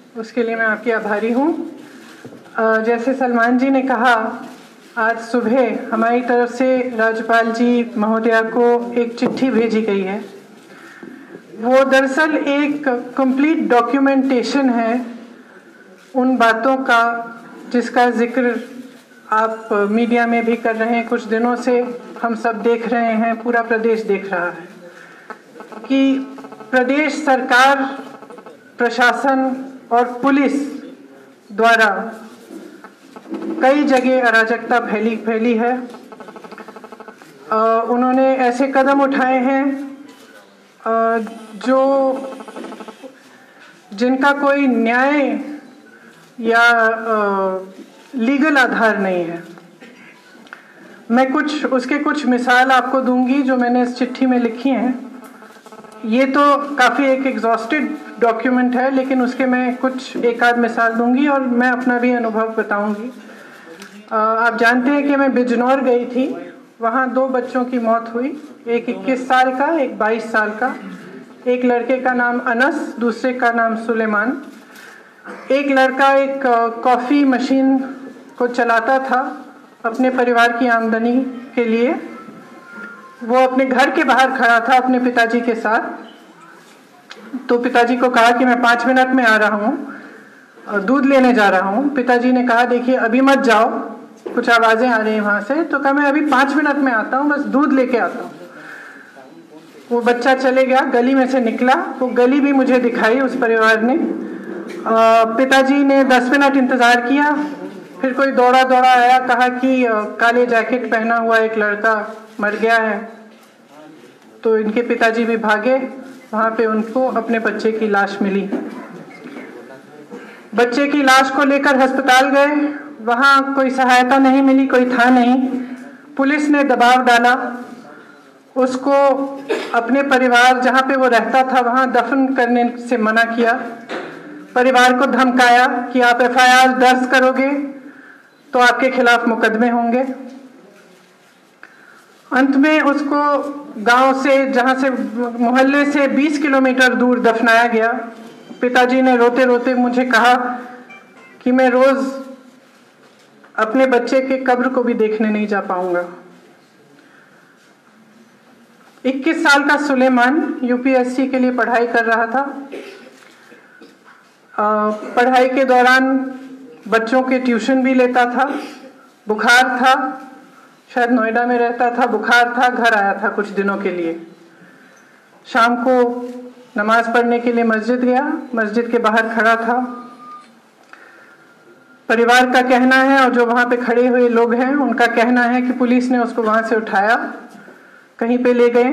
उसके लिए मैं आपकी आभारी हूँ। जैसे सलमान जी ने कहा, आज सुबह हमारी तरफ से राज्यपाल जी महोदया को एक चिट्ठी भेजी गई है। वो दरअसल एक कंप्लीट डॉक्यूमेंटेशन है उन बातों का जिसका जिक्र आप मीडिया में भी कर रहे हैं। कुछ दिनों से हम सब देख रहे हैं, पूरा प्रदेश देख रहा है कि प्रदेश सरकार, प्रशासन और पुलिस द्वारा कई जगह अराजकता फैली है। उन्होंने ऐसे कदम उठाए हैं जिनका कोई न्याय या लीगल आधार नहीं है। मैं उसके कुछ मिसाल आपको दूंगी जो मैंने इस चिट्ठी में लिखी हैं। ये तो काफ़ी एक एग्जॉस्टेड डॉक्यूमेंट है, लेकिन उसके मैं कुछ एक आध मिसाल दूंगी और मैं अपना भी अनुभव बताऊंगी। आप जानते हैं कि मैं बिजनौर गई थी, वहाँ 2 बच्चों की मौत हुई, एक 21 साल का, एक 22 साल का। एक लड़के का नाम अनस, दूसरे का नाम सुलेमान। एक लड़का एक कॉफ़ी मशीन को चलाता था अपने परिवार की आमदनी के लिए। वो अपने घर के बाहर खड़ा था अपने पिताजी के साथ। तो पिताजी को कहा कि मैं 5 मिनट में आ रहा हूँ, दूध लेने जा रहा हूँ। पिताजी ने कहा देखिए अभी मत जाओ, कुछ आवाज़ें आ रही हैं वहाँ से। तो कहा मैं अभी 5 मिनट में आता हूँ, बस दूध लेके आता हूँ। वो बच्चा चले गया, गली में से निकला। वो गली भी मुझे दिखाई उस परिवार ने। पिताजी ने 10 मिनट इंतज़ार किया, फिर कोई दौड़ा आया, कहा कि काले जैकेट पहना हुआ एक लड़का मर गया है। तो इनके पिताजी भी भागे, वहाँ पे उनको अपने बच्चे की लाश मिली। बच्चे की लाश को लेकर अस्पताल गए, वहाँ कोई सहायता नहीं मिली, कोई था नहीं। पुलिस ने दबाव डाला, उसको अपने परिवार जहाँ पे वो रहता था वहाँ दफन करने से मना किया। परिवार को धमकाया कि आप FIR दर्ज करोगे तो आपके खिलाफ मुकदमे होंगे। अंत में उसको गांव से, जहां से मोहल्ले से 20 किलोमीटर दूर दफनाया गया। पिताजी ने रोते रोते मुझे कहा कि मैं रोज अपने बच्चे के कब्र को भी देखने नहीं जा पाऊंगा। 21 साल का सुलेमान UPSC के लिए पढ़ाई कर रहा था। पढ़ाई के दौरान बच्चों के ट्यूशन भी लेता था। बुखार था, शायद नोएडा में रहता था, बुखार था, घर आया था कुछ दिनों के लिए। शाम को नमाज पढ़ने के लिए मस्जिद गया, मस्जिद के बाहर खड़ा था। परिवार का कहना है और जो वहाँ पे खड़े हुए लोग हैं उनका कहना है कि पुलिस ने उसको वहाँ से उठाया, कहीं पे ले गए।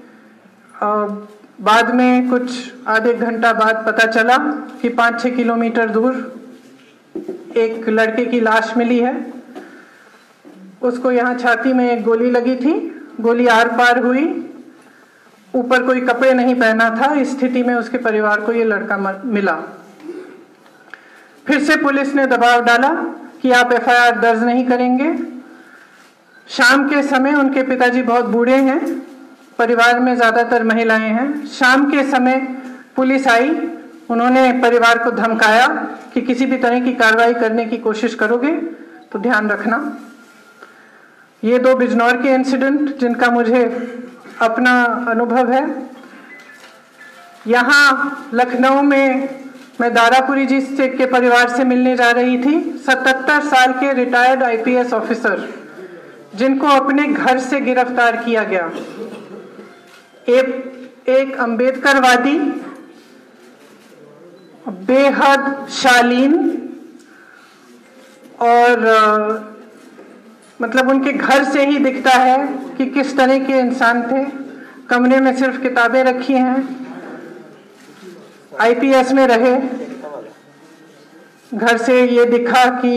बाद में कुछ आधे घंटा बाद पता चला कि 5-6 किलोमीटर दूर एक लड़के की लाश मिली है। उसको यहाँ छाती में एक गोली लगी थी, गोली आर पार हुई, ऊपर कोई कपड़े नहीं पहना था। इस स्थिति में उसके परिवार को ये लड़का मिला। फिर से पुलिस ने दबाव डाला कि आप FIR दर्ज नहीं करेंगे। शाम के समय, उनके पिताजी बहुत बूढ़े हैं, परिवार में ज़्यादातर महिलाएं हैं। शाम के समय पुलिस आई, उन्होंने परिवार को धमकाया कि किसी भी तरह की कार्रवाई करने की कोशिश करोगे तो ध्यान रखना। ये 2 बिजनौर के इंसिडेंट जिनका मुझे अपना अनुभव है। यहाँ लखनऊ में मैं दारापुरी जी के परिवार से मिलने जा रही थी। 77 साल के रिटायर्ड IPS ऑफिसर जिनको अपने घर से गिरफ्तार किया गया। एक अम्बेडकरवादी, बेहद शालीन और मतलब उनके घर से ही दिखता है कि किस तरह के इंसान थे। कमरे में सिर्फ किताबें रखी हैं, IPS में रहे। घर से ये दिखा कि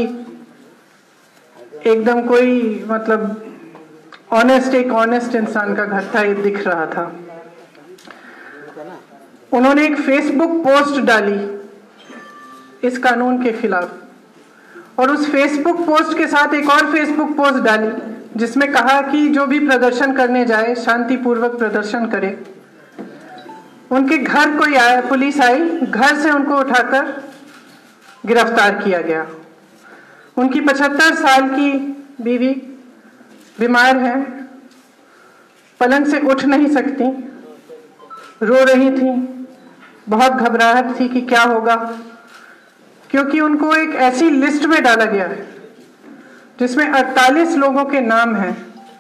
एकदम कोई मतलब एक ऑनेस्ट इंसान का घर था, ये दिख रहा था। उन्होंने एक फेसबुक पोस्ट डाली इस कानून के खिलाफ, और उस फेसबुक पोस्ट के साथ एक और फेसबुक पोस्ट डाली जिसमें कहा कि जो भी प्रदर्शन करने जाए शांतिपूर्वक प्रदर्शन करे। उनके घर कोई आया, पुलिस आई, घर से उनको उठाकर गिरफ्तार किया गया। उनकी 75 साल की बीवी बीमार है, पलंग से उठ नहीं सकती, रो रही थी, बहुत घबराहट थी कि क्या होगा, क्योंकि उनको एक ऐसी लिस्ट में डाला गया है जिसमें 48 लोगों के नाम हैं।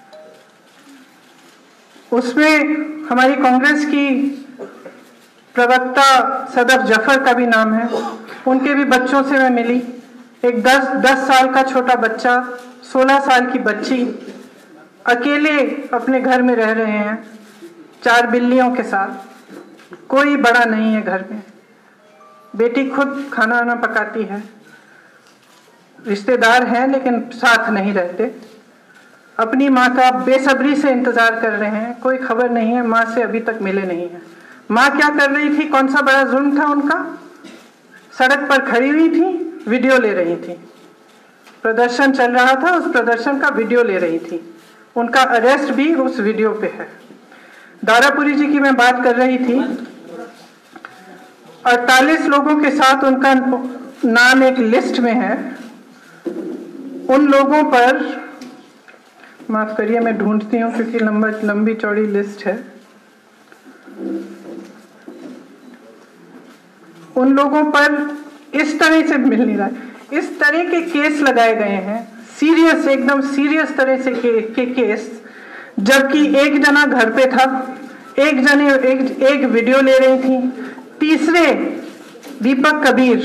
उसमें हमारी कांग्रेस की प्रवक्ता सदफ जफर का भी नाम है। उनके भी बच्चों से मैं मिली। एक 10 साल का छोटा बच्चा, 16 साल की बच्ची अकेले अपने घर में रह रहे हैं 4 बिल्लियों के साथ। कोई बड़ा नहीं है घर में। बेटी खुद खाना वाना पकाती है। रिश्तेदार हैं लेकिन साथ नहीं रहते। अपनी माँ का बेसब्री से इंतजार कर रहे हैं, कोई खबर नहीं है, माँ से अभी तक मिले नहीं है। माँ क्या कर रही थी, कौन सा बड़ा जुल्म था उनका? सड़क पर खड़ी हुई थी, वीडियो ले रही थी। प्रदर्शन चल रहा था, उस प्रदर्शन का वीडियो ले रही थी। उनका अरेस्ट भी उस वीडियो पे है। दारापुरी जी की मैं बात कर रही थी। 48 लोगों के साथ उनका नाम एक लिस्ट में है। उन लोगों पर, माफ करिए मैं ढूंढती हूँ क्योंकि लंबी चौड़ी लिस्ट है। उन लोगों पर इस तरह से मिल नहीं रहा है, इस तरह के केस लगाए गए हैं, सीरियस, एकदम सीरियस तरह से के केस, जबकि एक जना घर पे था, एक वीडियो ले रही थी। तीसरे दीपक कबीर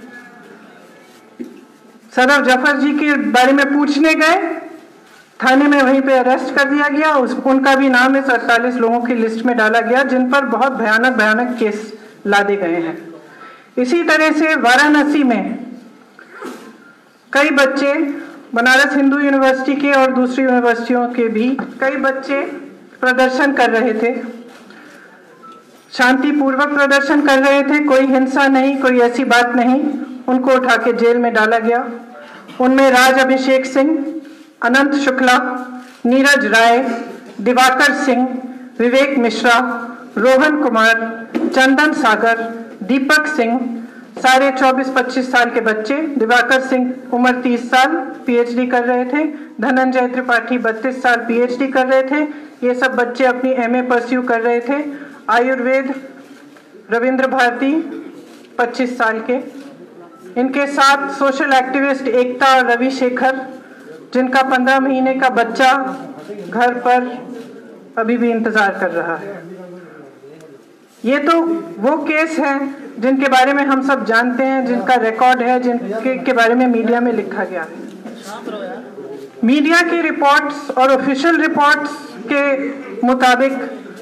सदफ जफर जी के बारे में पूछने गए, थाने में वहीं पे अरेस्ट कर दिया गया। उनका भी नाम इस 48 लोगों की लिस्ट में डाला गया जिन पर बहुत भयानक केस लादे गए हैं। इसी तरह से वाराणसी में कई बच्चे, बनारस हिंदू यूनिवर्सिटी के और दूसरी यूनिवर्सिटियों के भी कई बच्चे प्रदर्शन कर रहे थे, शांतिपूर्वक प्रदर्शन कर रहे थे, कोई हिंसा नहीं, कोई ऐसी बात नहीं। उनको उठा के जेल में डाला गया। उनमें राज अभिषेक सिंह, अनंत शुक्ला, नीरज राय, दिवाकर सिंह, विवेक मिश्रा, रोहन कुमार, चंदन सागर, दीपक सिंह, सारे 24-25 साल के बच्चे। दिवाकर सिंह उम्र 30 साल, पीएचडी कर रहे थे। धनंजय त्रिपाठी 32 साल, पीएचडी कर रहे थे। ये सब बच्चे अपनी एमए परस्यू कर रहे थे। आयुर्वेद रविंद्र भारती 25 साल के। इनके साथ सोशल एक्टिविस्ट एकता और रवि शेखर, जिनका 15 महीने का बच्चा घर पर अभी भी इंतजार कर रहा है। ये तो वो केस हैं जिनके बारे में हम सब जानते हैं, जिनका रिकॉर्ड है, जिनके बारे में मीडिया में लिखा गया है। मीडिया की रिपोर्ट्स और ऑफिशियल रिपोर्ट्स के मुताबिक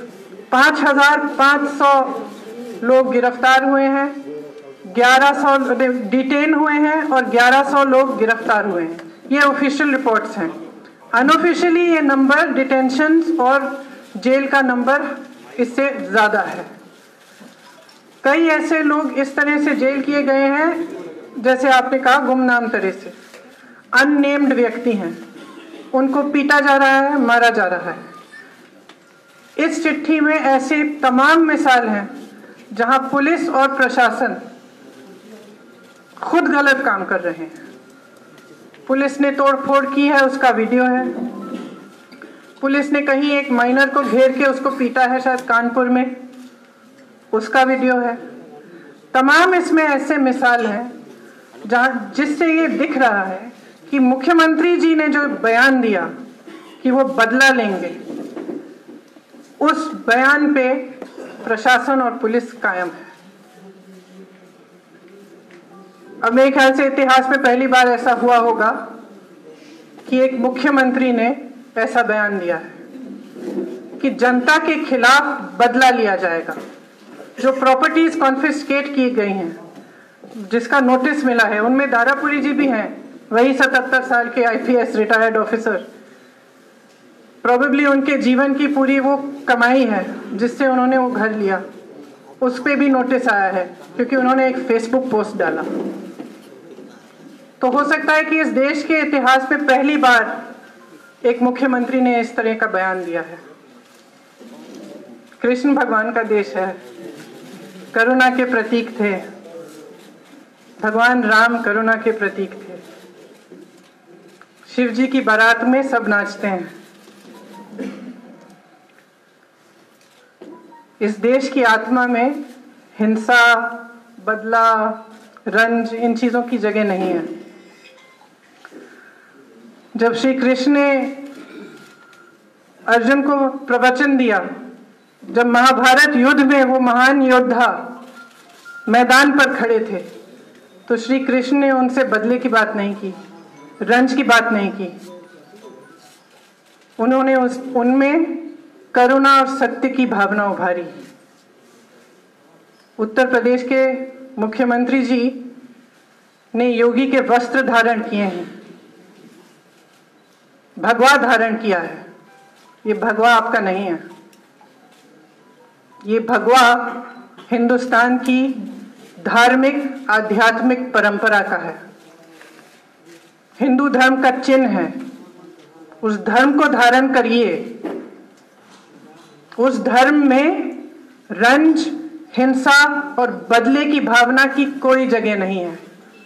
5,500 लोग गिरफ्तार हुए हैं, 1100 डिटेन हुए हैं और 1100 लोग गिरफ्तार हुए हैं। ये ऑफिशियल रिपोर्ट्स हैं। अनऑफिशियली ये नंबर, डिटेंशंस और जेल का नंबर इससे ज़्यादा है। कई ऐसे लोग इस तरह से जेल किए गए हैं, जैसे आपने कहा गुमनाम तरह से, अननेम्ड व्यक्ति हैं, उनको पीटा जा रहा है, मारा जा रहा है। इस चिट्ठी में ऐसे तमाम मिसाल हैं जहां पुलिस और प्रशासन खुद गलत काम कर रहे हैं। पुलिस ने तोड़फोड़ की है, उसका वीडियो है। पुलिस ने कहीं एक माइनर को घेर के उसको पीटा है, शायद कानपुर में, उसका वीडियो है। तमाम इसमें ऐसे मिसाल हैं जहाँ जिससे ये दिख रहा है कि मुख्यमंत्री जी ने जो बयान दिया कि वो बदला लेंगे, उस बयान पे प्रशासन और पुलिस कायम है। अब मेरे ख्याल से इतिहास में पहली बार ऐसा हुआ होगा कि एक मुख्यमंत्री ने ऐसा बयान दिया है कि जनता के खिलाफ बदला लिया जाएगा। जो प्रॉपर्टीज कॉन्फिस्केट की गई हैं, जिसका नोटिस मिला है, उनमें दारापुरी जी भी हैं, वही 77 साल के आईपीएस रिटायर्ड ऑफिसर। प्रोबेबली उनके जीवन की पूरी वो कमाई है जिससे उन्होंने वो घर लिया, उस पर भी नोटिस आया है क्योंकि उन्होंने एक फेसबुक पोस्ट डाला। तो हो सकता है कि इस देश के इतिहास में पहली बार एक मुख्यमंत्री ने इस तरह का बयान दिया है। कृष्ण भगवान का देश है, करुणा के प्रतीक थे, भगवान राम करुणा के प्रतीक थे। शिव जी की बारात में सब नाचते हैं। इस देश की आत्मा में हिंसा, बदला, रंज, इन चीजों की जगह नहीं है। जब श्री कृष्ण ने अर्जुन को प्रवचन दिया, जब महाभारत युद्ध में वो महान योद्धा मैदान पर खड़े थे, तो श्री कृष्ण ने उनसे बदले की बात नहीं की, रंज की बात नहीं की। उन्होंने उनमें करुणा और सत्य की भावना उभारी। उत्तर प्रदेश के मुख्यमंत्री जी ने योगी के वस्त्र धारण किए हैं, भगवा धारण किया है। ये भगवा आपका नहीं है, ये भगवा हिंदुस्तान की धार्मिक आध्यात्मिक परंपरा का है, हिंदू धर्म का चिन्ह है। उस धर्म को धारण करिए। उस धर्म में रंज, हिंसा और बदले की भावना की कोई जगह नहीं है,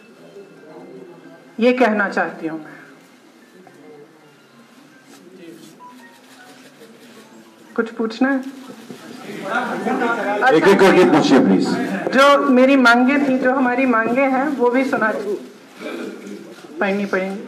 ये कहना चाहती हूं मैं। कुछ पूछना है? एक एक करके पूछिए प्लीज। जो मेरी मांगे थी, जो हमारी मांगे हैं, वो भी सुना पढ़नी पड़ेंगी।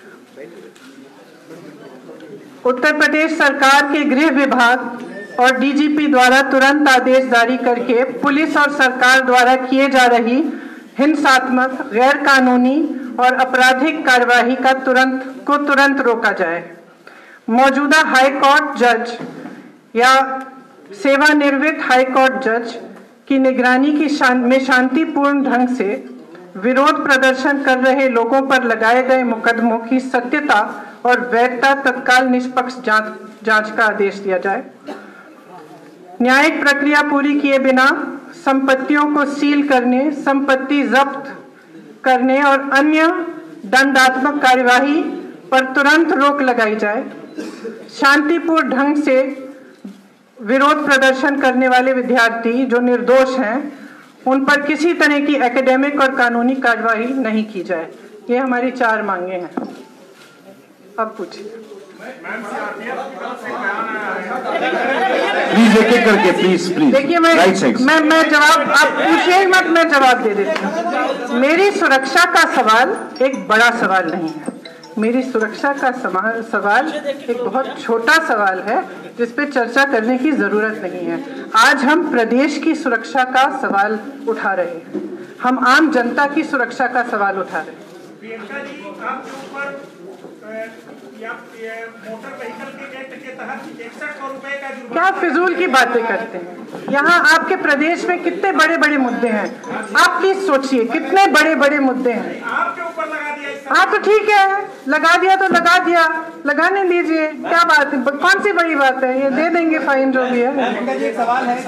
उत्तर प्रदेश सरकार के गृह विभाग और डीजीपी द्वारा तुरंत आदेश जारी करके पुलिस और सरकार द्वारा किए जा रही हिंसात्मक, गैर कानूनी और आपराधिक कार्यवाही का तुरंत रोका जाए। मौजूदा हाई कोर्ट जज या सेवानिवृत्त हाई कोर्ट जज की निगरानी में शांतिपूर्ण ढंग से विरोध प्रदर्शन कर रहे लोगों पर लगाए गए मुकदमों की सत्यता और वैधता तत्काल निष्पक्ष जांच का आदेश दिया जाए। न्यायिक प्रक्रिया पूरी किए बिना संपत्तियों को सील करने, संपत्ति जब्त करने और अन्य दंडात्मक कार्यवाही पर तुरंत रोक लगाई जाए। शांतिपूर्ण ढंग से विरोध प्रदर्शन करने वाले विद्यार्थी जो निर्दोष हैं, उन पर किसी तरह की एकेडमिक और कानूनी कार्रवाई नहीं की जाए। ये हमारी 4 मांगे हैं। अब पूछिए। प्लीज एक एक करके, प्लीज प्लीज। देखिए, मैं जवाब, आप पूछिए मत, मैं जवाब दे देती हूँ। मेरी सुरक्षा का सवाल एक बड़ा सवाल नहीं है। मेरी सुरक्षा का सवाल एक बहुत छोटा सवाल है, जिस पे चर्चा करने की जरूरत नहीं है। आज हम प्रदेश की सुरक्षा का सवाल उठा रहे हैं, हम आम जनता की सुरक्षा का सवाल उठा रहे हैं। प्रियंका जी, आपके ऊपर मोटर व्हीकल के एक्ट के तहत 6100 रुपए का जुर्माना। क्या फिजूल की बातें करते हैं? यहाँ आपके प्रदेश में कितने बड़े बड़े मुद्दे हैं, आप प्लीज सोचिए, कितने बड़े बड़े मुद्दे हैं। आपके ऊपर लगा दिया। हाँ तो ठीक है, लगा दिया तो लगा दिया, लगाने दीजिए, क्या बात है, कौन सी बड़ी बात है, ये दे देंगे फाइन जो भी है। सवाल है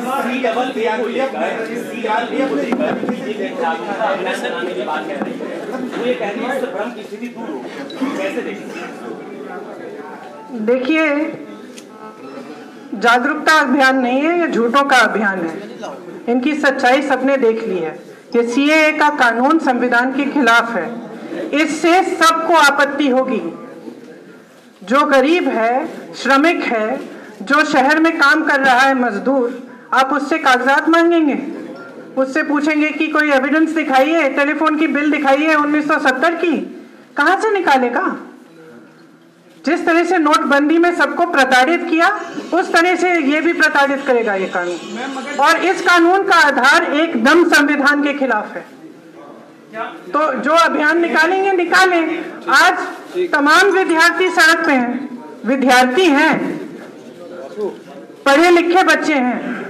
देखिए, जागरूकता अभियान नहीं है, ये झूठों का अभियान है। इनकी सच्चाई सबने देख ली है। ये सीएए का कानून संविधान के खिलाफ है, इससे सबको आपत्ति होगी। जो गरीब है, श्रमिक है, जो शहर में काम कर रहा है, मजदूर, आप उससे कागजात मांगेंगे, उससे पूछेंगे कि कोई एविडेंस दिखाइए, टेलीफोन की बिल दिखाइए 1970 की, कहां से निकालेगा? जिस तरह से नोटबंदी में सबको प्रताड़ित किया, उस तरह से ये भी प्रताड़ित करेगा ये कानून। और इस कानून का आधार एकदम संविधान के खिलाफ है। तो जो अभियान निकालेंगे निकालें। आज तमाम विद्यार्थी सड़क पे हैं, विद्यार्थी हैं, पढ़े लिखे बच्चे हैं,